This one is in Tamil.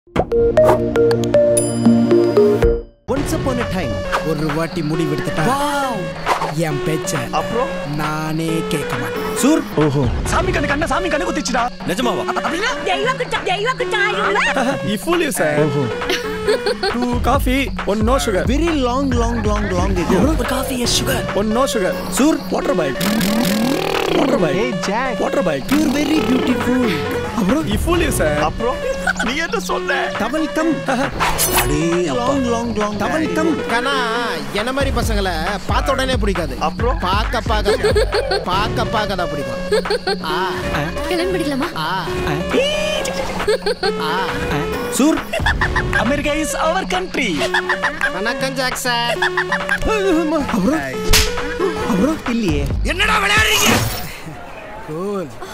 Once upon a time ஒரு வாட்டி முடிவெடுத்துட்டா என் பேச்ச அப்புறம் நானே கேட்க மாட்டேன். சூர் ஓஹோ சாமி கண்ணு சாமி கண்ணு குத்திச்சுடா. நிஜமாவா? அப்படினா தெய்வ கிட்ட You fool you sir. ஓஹோ 2 coffee 1 no sugar. Very long ago. ஒரு coffee yes sugar 1 no sugar. Sur water bike. Hey Jack. Water bike. You're very beautiful. அப்புறம் you fool you sir. அப்புறம் நீ என்ன சொன்ன? Double come. அடே long double come. கனா என்ன மாதிரி பசங்களை பார்த்த உடனே பிடிக்காது. அப்புறம் பார்க்க தான் பிடிக்கும். கல்யாணம் பண்ணிக்கலாமா? Sure America is our country. வணக்கம் ஜாக் சார். அப்புறம் இல்லையே. என்னடா விளையாடுறீங்க? Cool.